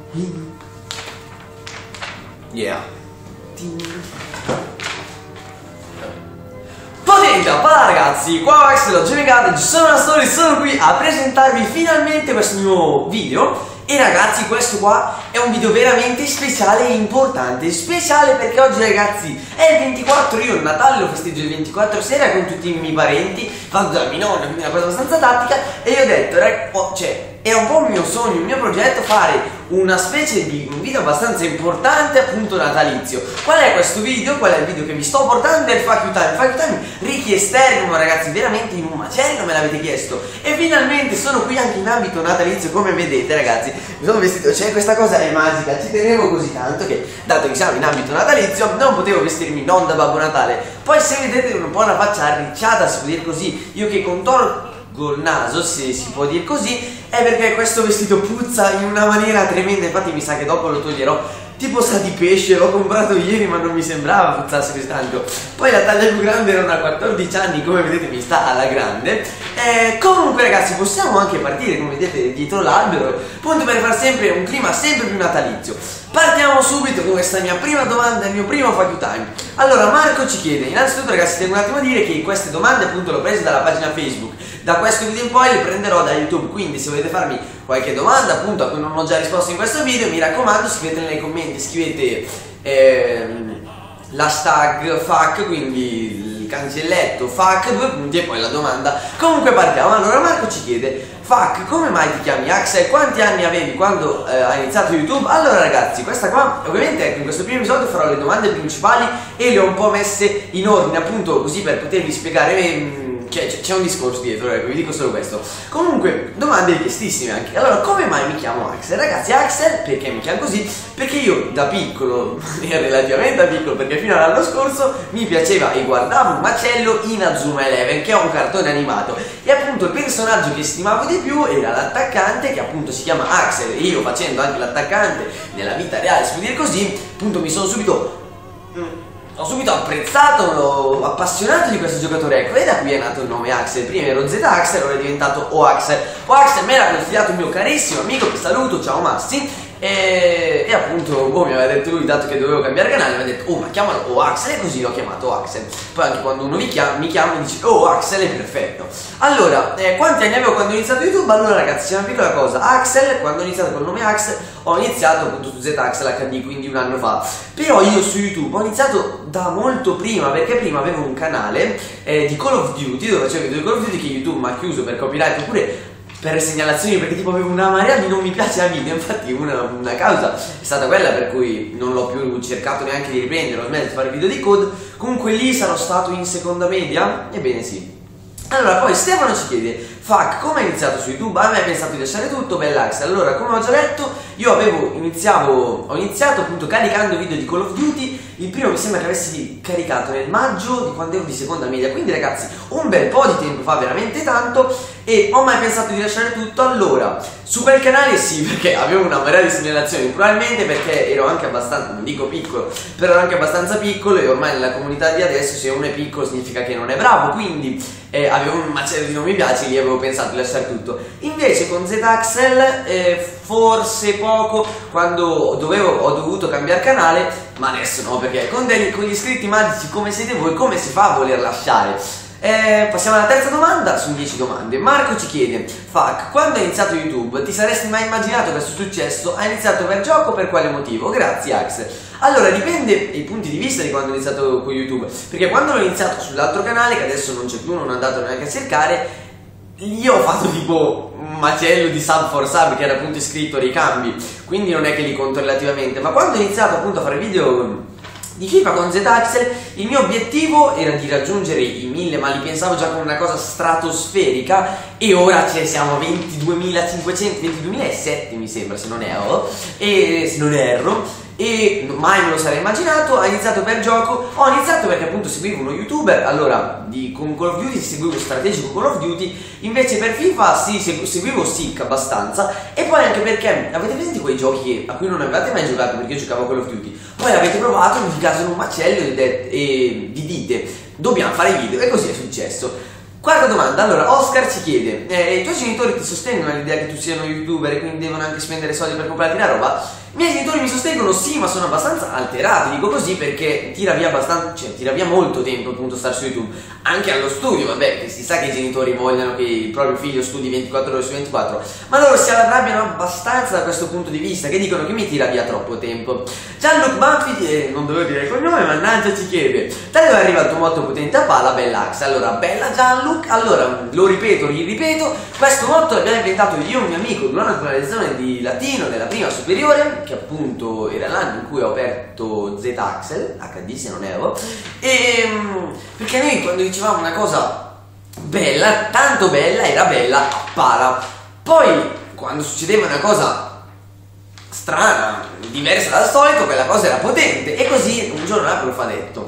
Yeah. Potente, va ragazzi, qua Max da Giovingato, ci sono Story, sono qui a presentarvi finalmente questo nuovo video. E ragazzi, questo qua è un video veramente speciale e importante. Speciale perché oggi ragazzi è il 24, io il Natale lo festeggio il 24 sera con tutti i miei parenti, vado da mia nonna, quindi una cosa abbastanza tattica. E io ho detto, è un po' il mio sogno, il mio progetto fare una specie di un video abbastanza importante, appunto natalizio. Qual è questo video? Qual è il video che vi sto portando? È il Fuck You Time. Fuck You Time richiesterrimo ragazzi, veramente in un macello me l'avete chiesto. E finalmente sono qui anche in ambito natalizio, come vedete ragazzi. Mi sono vestito, cioè questa cosa è magica, ci tenevo così tanto che, dato che siamo in ambito natalizio, non potevo vestirmi non da Babbo Natale. Poi se vedete un po' una faccia arricciata, si può dire così, io che contorno il naso, se si può dire così, è perché questo vestito puzza in una maniera tremenda. Infatti mi sa che dopo lo toglierò, tipo sa di pesce, l'ho comprato ieri ma non mi sembrava puzzasse così tanto. Poi la taglia più grande era una 14 anni, come vedete mi sta alla grande. Comunque ragazzi, possiamo anche partire, come vedete dietro l'albero, appunto per far sempre un clima sempre più natalizio. Partiamo subito con questa mia prima domanda, il mio primo Fuck You Time. Allora Marco ci chiede, innanzitutto ragazzi tengo un attimo a dire che queste domande appunto le ho prese dalla pagina Facebook. Da questo video in poi le prenderò da YouTube, quindi se volete farmi qualche domanda appunto a cui non ho già risposto in questo video, mi raccomando scrivetela nei commenti, scrivete l'hashtag FAQ, quindi il cancelletto FAQ 2 punti e poi la domanda. Comunque partiamo. Allora Marco ci chiede, FAQ, come mai ti chiami Axel? Quanti anni avevi quando hai iniziato YouTube? Allora ragazzi, questa qua ovviamente in questo primo episodio farò le domande principali e le ho un po' messe in ordine appunto così per potervi spiegare. C'è un discorso dietro, ecco, vi dico solo questo. Comunque, domande richiestissime anche. Allora, come mai mi chiamo Axel? Ragazzi, Axel, perché mi chiamo così? Perché io da piccolo, relativamente da piccolo, perché fino all'anno scorso mi piaceva e guardavo un macello in Azuma Eleven, che è un cartone animato. E appunto il personaggio che stimavo di più era l'attaccante, che appunto si chiama Axel. E io facendo anche l'attaccante nella vita reale, si può dire così, appunto mi sono subito... Ho subito apprezzato, appassionato di questo giocatore, ecco, e da qui è nato il nome Axel. Prima ero Z-Axel, ora è diventato O-Axel. O-Axel me l'ha consigliato un mio carissimo amico che saluto, ciao Massi. E appunto, mi aveva detto lui, dato che dovevo cambiare canale, mi ha detto, ma chiamalo O-Axel, e così l'ho chiamato Axel. Poi anche quando uno mi chiama e dice, Axel è perfetto. Allora, quanti anni avevo quando ho iniziato YouTube? Allora ragazzi, c'è una piccola cosa. Axel, quando ho iniziato col nome Axel, ho iniziato appunto su Z-Axel HD, quindi un anno fa. Però io su YouTube ho iniziato da molto prima, perché prima avevo un canale di Call of Duty, dove facevo video di Call of Duty che YouTube mi ha chiuso per copyright, oppure per segnalazioni, perché tipo avevo una marea di non mi piace a video. Infatti una causa è stata quella per cui non l'ho più cercato neanche di riprendere, ho smesso di fare video di code. Comunque lì sarò stato in seconda media, ebbene sì. Allora poi Stefano ci chiede, FAQ, come hai iniziato su YouTube? A me hai pensato di lasciare tutto, bell'Axel. Allora, come ho già detto, io ho iniziato appunto caricando video di Call of Duty. Il primo mi sembra che avessi caricato nel maggio di quando ero di seconda media, quindi ragazzi un bel po' di tempo fa, veramente tanto. E ho mai pensato di lasciare tutto? Allora, su quel canale sì, perché avevo una marea di segnalazioni, probabilmente perché ero anche abbastanza, non dico piccolo, però ero anche abbastanza piccolo, e ormai nella comunità di adesso se uno è piccolo significa che non è bravo, quindi avevo un macello di non mi piace, lì avevo pensato di lasciare tutto. Invece con Z-Axel forse poco, quando ho dovuto cambiare canale, ma adesso no, perché con gli iscritti magici come siete voi, come si fa a voler lasciare? Passiamo alla terza domanda su 10 domande. Marco ci chiede, FAQ, quando hai iniziato YouTube ti saresti mai immaginato questo successo? Hai iniziato per gioco o per quale motivo? Grazie Axel. Allora dipende i punti di vista di quando ho iniziato con YouTube, perché quando l'ho iniziato sull'altro canale, che adesso non c'è più, non ho andato neanche a cercare, io ho fatto tipo un macello di sub for sub, che era appunto iscritto ai ricambi, quindi non è che li conto relativamente. Ma quando ho iniziato appunto a fare video di FIFA con Z-Axel, il mio obiettivo era di raggiungere i 1000, ma li pensavo già come una cosa stratosferica, e ora siamo a 22.500, 22.007 mi sembra, se non erro, e mai me lo sarei immaginato. Ho iniziato per gioco, ho iniziato perché appunto seguivo uno youtuber, allora con Call of Duty seguivo strategico Call of Duty, invece per FIFA sì, seguivo Sick abbastanza, e poi anche perché avete presente quei giochi a cui non avevate mai giocato, perché io giocavo a Call of Duty, poi avete provato, mi caso in un macello e vi dite dobbiamo fare video, e così è successo. Qua Un'altra domanda, allora Oscar ci chiede, i tuoi genitori ti sostengono l'idea che tu sia uno youtuber e quindi devono anche spendere soldi per comprarti la roba? I miei genitori mi sostengono sì, ma sono abbastanza alterati, dico così perché tira via abbastanza, cioè tira via molto tempo appunto stare su YouTube, anche allo studio, vabbè, che si sa che i genitori vogliono che il proprio figlio studi 24 ore su 24, ma loro si arrabbiano abbastanza da questo punto di vista, che dicono che mi tira via troppo tempo. Gianluca Banfi, non dovevo dire il cognome, mannaggia, ci chiede, da dove arriva il tuo motto potente a pala, bella Axe? Allora, bella Gianluca, allora, lo ripeto, ripeto, questo motto l'abbiamo inventato io e un mio amico durante una lezione di latino della prima superiore, che appunto era l'anno in cui ho aperto Z-Axel, HD se non erro, e perché noi quando dicevamo una cosa bella, tanto bella, era bella a pala, poi quando succedeva una cosa strana, diversa dal solito, quella cosa era potente, e così un giorno la prof ha detto,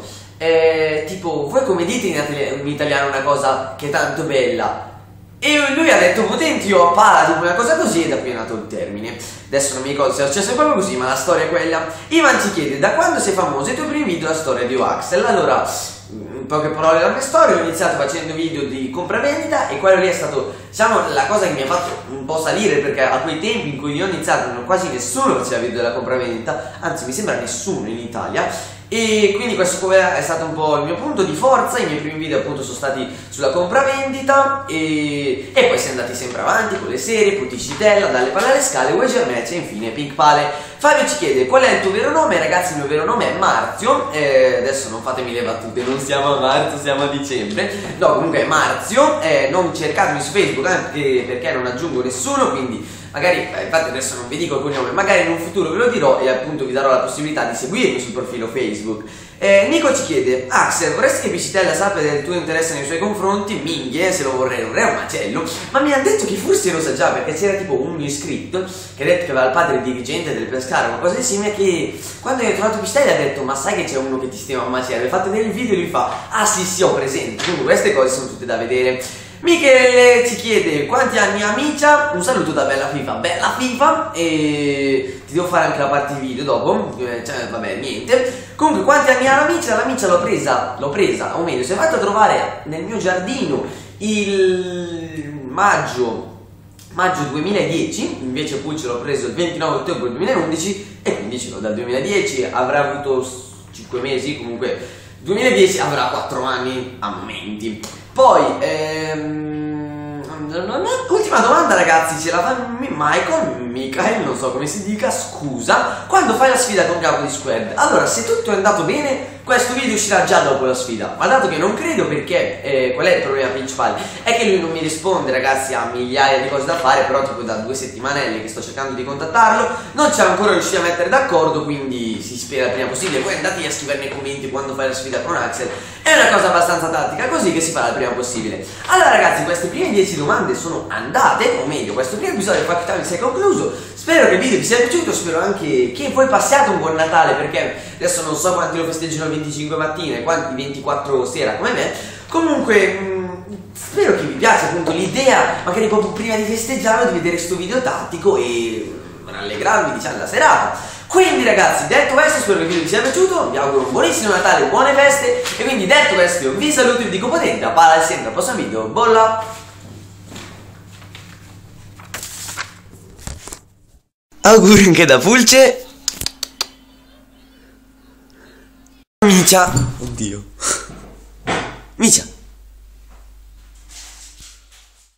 tipo, voi come dite in italiano una cosa che è tanto bella? E lui ha detto potenti, io a pala, tipo una cosa così, e da qui è nato il termine. Adesso non mi ricordo se è successo proprio così, ma la storia è quella. Ivan ci chiede, da quando sei famoso? I tuoi primi video, la storia di Axel. Allora, in poche parole la mia storia, ho iniziato facendo video di compravendita e quello lì è stato, diciamo, la cosa che mi ha fatto un po' salire, perché a quei tempi in cui io ho iniziato quasi nessuno faceva video della compravendita, anzi mi sembra nessuno in Italia. E quindi questo è stato un po' il mio punto di forza, i miei primi video appunto sono stati sulla compravendita e poi si è andati sempre avanti con le serie, Puticitella, dalle palle alle scale, Wager Match e infine Pink Pale. Fabio ci chiede qual è il tuo vero nome? Ragazzi, il mio vero nome è Marzio, adesso non fatemi le battute, non siamo a marzo, siamo a dicembre, no comunque è Marzio, non cercatemi su Facebook anche perché non aggiungo nessuno, quindi magari, infatti adesso non vi dico il cognome, magari in un futuro ve lo dirò e appunto vi darò la possibilità di seguirmi sul profilo Facebook. Nico ci chiede, Axel, vorresti che Piscitella sappia del tuo interesse nei suoi confronti? Minghie, se lo vorrei non è un macello, ma mi hanno detto che forse lo sa già, perché c'era tipo un mio iscritto che ha detto che aveva il padre dirigente del Pescara o qualcosa di simile, che quando io ho trovato Piscitella ha detto, ma sai che c'è uno che ti stima un macello, fate vedere il video e lui fa, ah sì ho presente, quindi queste cose sono tutte da vedere. Michele ci chiede quanti anni ha Micia, un saluto da Bella FIFA, e ti devo fare anche la parte video dopo, cioè vabbè niente. Comunque quanti anni ha la Micia l'ho presa, o meglio si è fatta trovare nel mio giardino il maggio 2010, invece Pucci l'ho preso il 29 ottobre 2011 e quindi ce l'ho dal 2010, avrà avuto 5 mesi, comunque 2010 avrà 4 anni a momenti. Poi, ultima domanda ragazzi, ce la fa Michael, non so come si dica, scusa, quando fai la sfida con Capo di Squad? Allora, se tutto è andato bene, questo video uscirà già dopo la sfida, ma dato che non credo, perché, qual è il problema principale? È che lui non mi risponde ragazzi, ha migliaia di cose da fare, però tipo da 2 settimanelle che sto cercando di contattarlo, non c'è ancora riuscito a mettere d'accordo, quindi si spera il prima possibile. Poi andate a scrivere nei commenti quando fai la sfida con Axel, è una cosa abbastanza tattica, così che si farà il prima possibile. Allora ragazzi, queste prime 10 domande sono andate, o meglio, questo primo episodio di Fuck Time si è concluso. Spero che il video vi sia piaciuto, spero anche che voi passiate un buon Natale, perché adesso non so quanti lo festeggiano il 25 mattina e quanti 24 sera come me. Comunque spero che vi piaccia appunto l'idea, magari proprio prima di festeggiarlo, di vedere questo video tattico e rallegrarvi diciamo la serata. Quindi ragazzi, detto questo, spero che il video vi sia piaciuto, vi auguro un buonissimo Natale, buone feste, e quindi detto questo io vi saluto e vi dico potente, a pala sempre al prossimo video, bolla! Auguri anche da Pulce. Micia. Oddio. Micia.